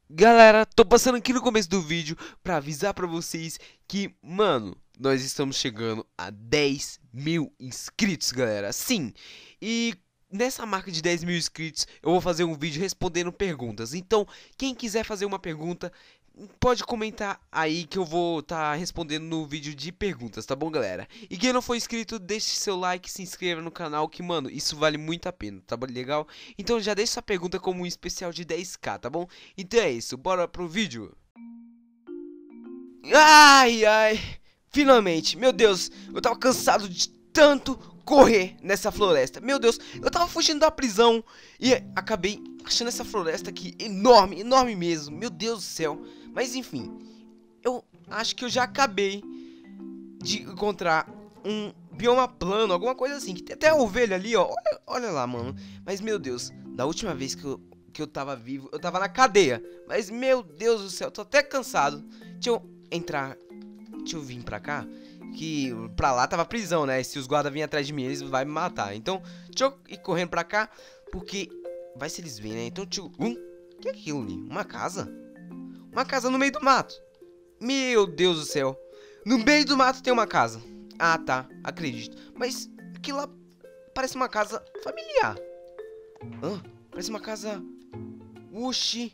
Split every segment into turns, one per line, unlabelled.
Galera, tô passando aqui no começo do vídeo pra avisar pra vocês que, mano, nós estamos chegando a 10 mil inscritos, galera. Sim, e nessa marca de 10 mil inscritos eu vou fazer um vídeo respondendo perguntas. Então, quem quiser fazer uma pergunta, pode comentar aí que eu vou estar respondendo no vídeo de perguntas, tá bom, galera? E quem não for inscrito, deixe seu like, se inscreva no canal, que, mano, isso vale muito a pena, tá bom? Legal? Então já deixa sua pergunta como um especial de 10k, tá bom? Então é isso, bora pro vídeo. Ai, ai, finalmente, meu Deus, eu tava cansado de tanto correr nessa floresta. Meu Deus, eu tava fugindo da prisão e acabei achando essa floresta aqui enorme, enorme mesmo. Meu Deus do céu. Mas enfim, eu acho que eu já acabei de encontrar um bioma plano, alguma coisa assim. Que tem até a ovelha ali, ó. Olha lá, mano. Mas meu Deus, da última vez que eu tava vivo, eu tava na cadeia. Mas meu Deus do céu, eu tô até cansado. Deixa eu entrar, deixa eu vir pra cá. Que pra lá tava prisão, né? Se os guardas virem atrás de mim, eles vão me matar. Então, deixa eu ir correndo pra cá. Porque vai se eles virem, né? Então, deixa eu... O que é aquilo ali? Uma casa? Uma casa no meio do mato. Meu Deus do céu. No meio do mato tem uma casa. Ah, tá. Acredito. Mas aquilo lá parece uma casa familiar. Parece uma casa... Oxi.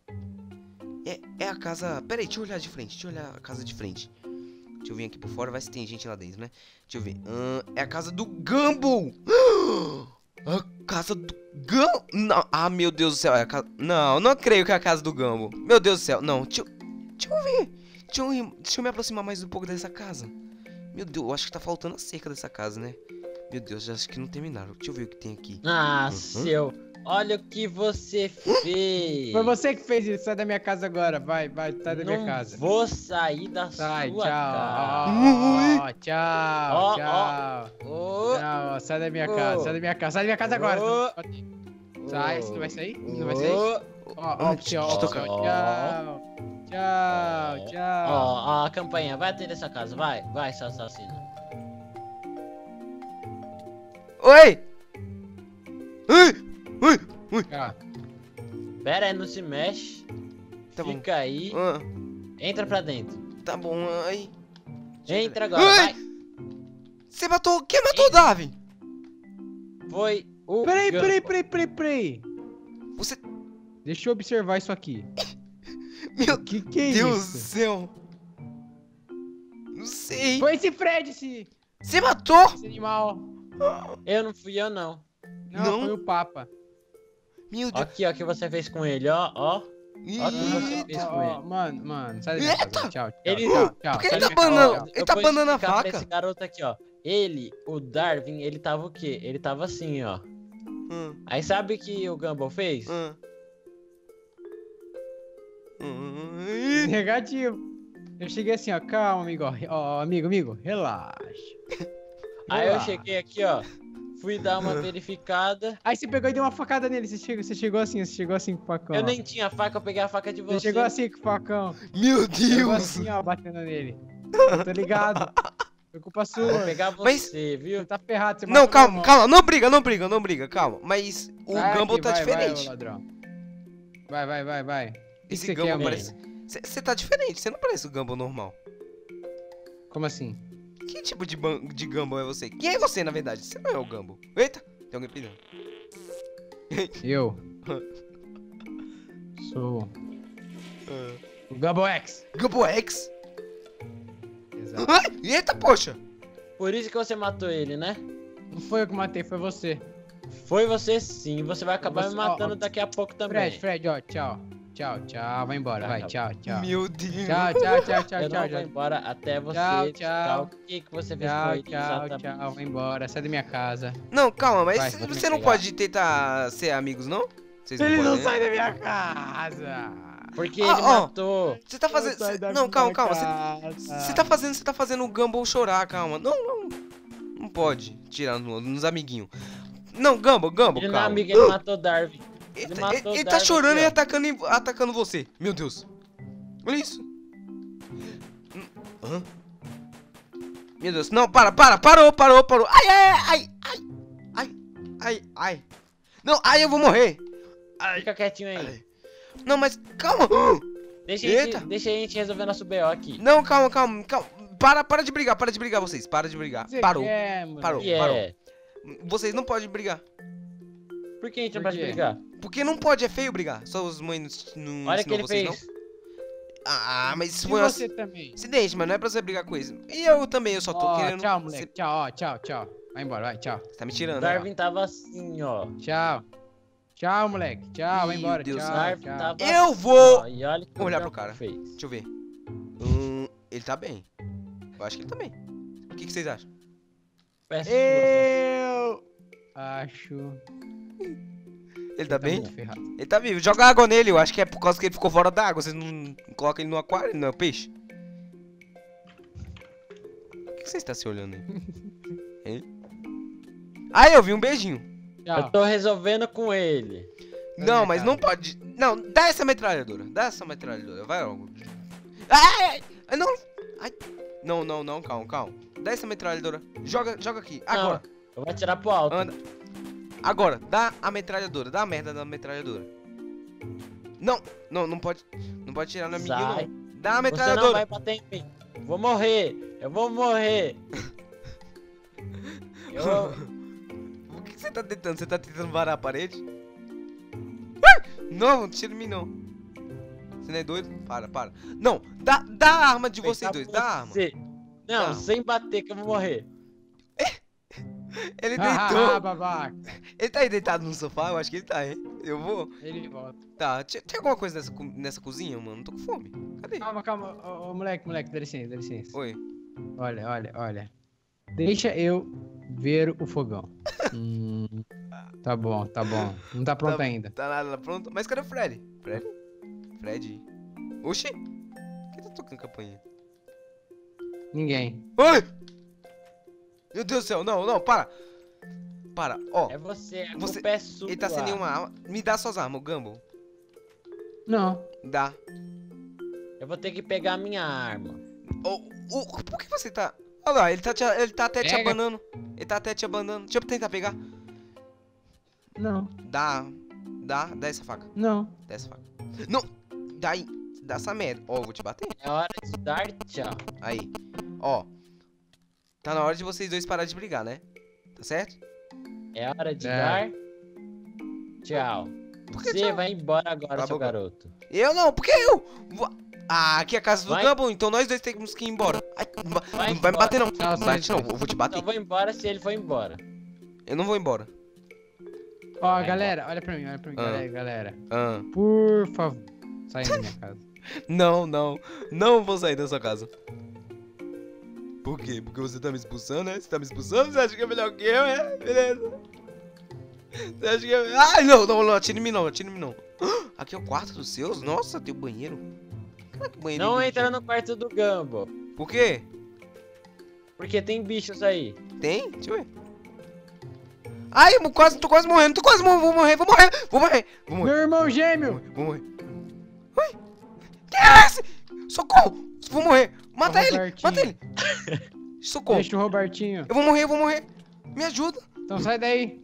É a casa... Pera aí, deixa eu olhar de frente. Deixa eu olhar a casa de frente. Deixa eu vir aqui por fora, vai se tem gente lá dentro, né? Deixa eu ver. É a casa do Gumball! A casa do Gumball? Não. Ah, meu Deus do céu. É a casa... Não, não creio que é a casa do Gumball. Meu Deus do céu. Não, deixa eu ver. Deixa eu me aproximar mais um pouco dessa casa. Meu Deus, eu acho que tá faltando a cerca dessa casa, né? Meu Deus, já acho que não terminaram. Deixa eu ver o que tem aqui.
Ah, seu. Olha o que você fez.
Foi você que fez isso. Sai da minha casa agora. Vai, sai da minha casa.
Vou sair da
Sai,
sua
tchau.
casa.
Tchau.
Ó.
Sai da minha casa. Sai da minha casa. Sai da minha casa agora. Sai, você não vai sair? Não vai sair? Ó, tchau.
Ó, a campanha. Vai atender essa casa. Vai, seu assassino.
Oi!
Pera aí, não se mexe.
Tá bom.
Fica aí. Entra pra dentro.
Tá bom, ai.
Entra agora, vai.
Você matou... Quem matou o Darwin?
Foi o...
Peraí.
Você...
Deixa eu observar isso aqui.
Meu
Que é
Deus
isso?
do céu. Não sei.
Foi esse Fred,
Você matou?
esse animal.
Eu não fui eu, não.
Não, foi o Papa.
Meu Deus.
Aqui, ó, o que você fez com ele, ó. Ó o que você fez com ele.
Mano, sai da minha casa. Tchau.
Ele-
Tchau.
Por que
sai
ele
da
tá
minha casa,
banando?
tchau.
Ele tá
vou
banando a
explicar pra
faca?
esse garoto aqui, ó. Ele, o Darwin, ele tava o quê? Ele tava assim, ó. Aí sabe o que o Gumball fez?
Negativo. Eu cheguei assim, ó. Calma, amigo. Ó, amigo, relaxa.
Aí eu cheguei aqui, ó. Fui dar uma verificada.
Aí você pegou e deu uma facada nele. Você chegou assim com o facão.
Eu
ó.
nem tinha faca, eu peguei a faca de você.
Você chegou assim com o facão.
Meu
Chegou
Deus.
assim, ó, batendo nele. Tô ligado. Foi culpa
Vou
sua.
pegar
Mas-
você, viu?
Você tá ferrado. Você
Não,
matou meu
calma,
irmão.
não briga, calma. Mas o
Sai
Gumball
aqui,
tá
vai,
diferente.
Vai, ô ladrão. Vai.
Esse
você quer,
Gumball
amigo?
parece... Você tá diferente, você não parece o Gumball normal.
Como assim?
Que tipo de Gumball é você? Quem é você, na verdade? Você não é o Gumball. Eita, tem alguém pisando.
Eu sou o Gumball X.
Gumball X?
Exato.
Ai, eita, poxa.
Por isso que você matou ele, né?
Não foi eu que matei, foi você.
Foi você sim, você vai acabar
Você-
me matando
ó,
daqui a pouco também.
Fred, ó, tchau. Vai embora, vai, tchau.
Meu Deus.
Tchau.
Eu não vou embora até você
Tchau.
explicar o que você fez com ele exatamente.
Tchau, vai embora, sai da minha casa.
Não, calma, mas
Vai,
você não
pegar.
pode tentar ser amigos, não? Vocês
Ele não
podem, né?
sai da minha casa!
Porque
Ah,
ele
ó.
matou.
Você tá fazendo... Não, calma. Você tá fazendo o Gumball chorar, calma. Não pode tirar nos amiguinhos. Não, Gumball,
Ele não é
calma.
amigo, ele matou Darwin.
Ele
matou o
tá
Darwin
chorando
aqui,
e
ó.
atacando você. Meu Deus. Olha isso. Meu Deus. Não, parou. Ai. Não, ai, eu vou morrer.
Fica quietinho aí.
Não, mas calma.
Deixa a gente resolver nosso BO aqui.
Não, calma. Para de brigar vocês. Para de brigar. Parou. Parou. Vocês não podem brigar.
Por que a gente não pode brigar?
Porque não pode, é feio brigar. Só os mães não
Olha o que ele
vocês,
fez.
Não? Ah, mas isso
E
foi
você também.
acidente, mas não é pra você brigar com eles. E eu também, eu só tô querendo...
Tchau, moleque. Tchau. Vai embora, vai, tchau.
Você tá me tirando,
O Darwin tava assim, ó.
Tchau, moleque. Tchau, vai embora.
Deus,
Tchau.
Tava
Eu
assim,
vou
ó, e olha que
olhar
o
pro cara.
fez.
Deixa eu ver. Ele tá bem. Eu acho que ele tá bem. O que vocês acham?
Peço
Eu acho.
Ele tá bem?
muito ferrado.
Ele tá vivo. Joga água nele, eu acho que é por causa que ele ficou fora da água. Vocês não colocam ele no aquário, não é peixe? Por que você está se olhando aí? Hein? Ah, eu vi um beijinho.
Tchau.
Eu tô resolvendo com ele.
Não, mas não pode. Não, dá essa metralhadora. Vai logo. Ai! Não! Ai! Não, calma. Dá essa metralhadora. Joga aqui. Agora.
Não, eu vou atirar pro alto.
Anda. Agora, dá a metralhadora. Dá a merda da metralhadora. Não pode. Não pode tirar no amiguinho,
Sai.
não. Dá a
Você
metralhadora.
não vai bater em mim. Eu vou morrer.
O que você tá tentando? Você tá tentando varar a parede? Não tira em mim não. Você não é doido? Para. Não, dá a arma de vocês dois, dá a arma.
Não,
Não.
sem bater que eu vou morrer.
Ele deitou.
Babaca.
Ele tá aí deitado no sofá? Eu acho que ele tá, hein? Eu vou.
Ele volta.
Tá, tinha alguma coisa nessa cozinha, mano? Tô com fome. Cadê?
Calma. Ô, moleque, dá licença.
Oi.
Olha. Deixa eu ver o fogão. Tá bom. Não tá pronto ainda.
Tá nada pronto? Mas cadê o Fred? Fred? Oxi. Quem tá tocando campainha?
Ninguém.
Oi! Meu Deus do céu, não, para! Para, ó.
É você, a
Você-
culpa é sua.
Ele tá sem nenhuma arma. Me dá suas armas, o Gumball.
Não.
Dá.
Eu vou ter que pegar a minha arma.
Por que você tá... Olha lá, ele tá até te
Pega.
abanando. Deixa eu tentar pegar.
Não.
Dá essa faca.
Não.
Dá essa faca. Não! Dá essa merda. Ó, eu vou te bater.
É hora de dar tchau.
Aí. Ó. Tá na hora de vocês dois parar de brigar, né? Tá certo?
É hora de
É.
dar tchau.
Por que
Você
tchau?
vai embora agora,
Cala a
seu
boca.
garoto.
Eu não, porque eu... Ah, aqui é a casa do
Vai.
Gumball, então nós dois temos que ir embora. Ai, não vai me
embora.
bater não.
Tchau,
Não bate não, eu vou te bater.
Só vou embora se ele for embora.
Eu não vou embora.
Ó,
Vai
galera, olha pra mim,
Ah.
galera.
Ah.
Por favor, sai da minha casa.
Não vou sair da sua casa. Por quê? Porque você tá me expulsando, né? Você tá me expulsando? Você acha que é melhor que eu, é? Beleza. Você acha que é... Ai, não, atira em mim não. Aqui é o quarto dos seus? Nossa, tem o banheiro. Caraca, banheiro.
Não entra no quarto do Gumball.
Por quê?
Porque tem bichos aí.
Tem? Deixa eu ver. Ai, tô quase morrendo, vou morrer.
Meu irmão gêmeo!
Vou morrer. Ui! Quem é esse? Socorro! Vou morrer. Mata
Ô,
ele!
Robertinho.
Mata ele! Socorro!
Deixa o Robertinho.
Eu vou morrer! Me ajuda!
Então sai daí.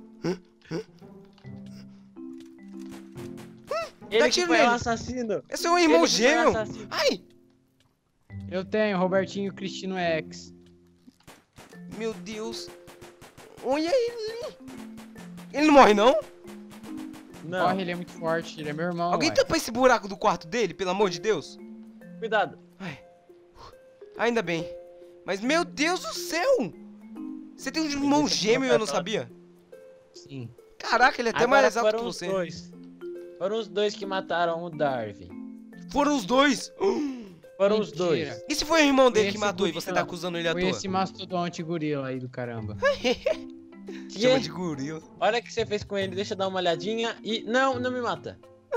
Ele
tiro
que foi o
nele.
assassino.
Esse é o irmão
Ele que foi o
gêmeo!
assassino.
Ai!
Eu tenho Robertinho Cristino X.
Meu Deus! Olha ele! Ele não morre, não?
Não,
Corre, ele é muito forte, ele é meu irmão.
Alguém
ué.
tampa esse buraco do quarto dele, pelo amor de Deus?
cuidado.
Ainda bem. Mas, meu Deus do céu! Você tem um irmão gêmeo e eu não sabia?
Sim.
Caraca, ele é até
Agora
mais alto que
foram os
você.
dois. Foram os dois que mataram o Darwin.
Foram os dois!
Foram os
Mentira.
dois.
E se foi o irmão dele
Foi
que
esse
matou e
gorila.
você tá acusando ele à
Foi
toa?
esse mastodonte gorila aí do caramba.
Chama de gorila.
Olha o que você fez com ele, deixa eu dar uma olhadinha e... Não me mata.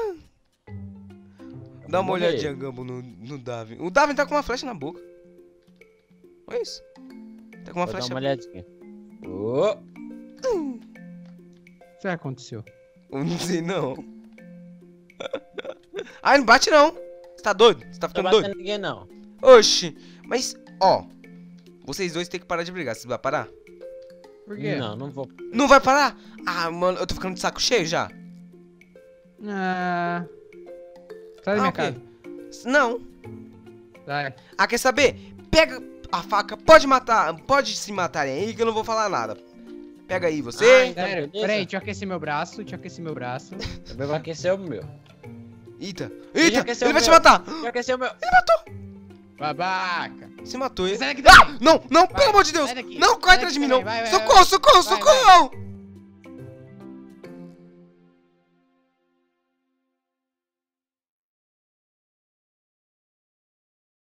Dá uma
Vou morrer.
olhadinha, Gumball, no Darwin. O Darwin tá com uma flecha na boca. Olha isso. Tá com uma
Vou dar
flecha.
uma olhadinha. Ô,
O que aconteceu?
Eu não sei não. Ai, não bate não. Você tá doido? Você tá
não tô
ficando doido?
batendo ninguém não.
Oxi. Mas, ó. Vocês dois tem que parar de brigar. Você vai parar?
Por quê?
Não vou.
Não vai parar? Ah, mano, eu tô ficando de saco cheio já.
Ah, Sai da minha casa.
Não.
Vai.
Ah, quer saber? Pega a faca, pode se matarem aí que eu não vou falar nada. Pega aí você.
Sério, peraí, deixa eu aquecer meu braço,
Também vai aquecer o meu.
Eita, ele vai te matar.
Já aqueceu o meu.
Ele matou.
Babaca.
Se matou ele.
Sai daqui
Ah,
também.
não,
Vai,
pelo amor de Deus.
sai daqui.
Não, corre
Sai
atrás de
daqui
mim, não.
também, vai.
Socorro.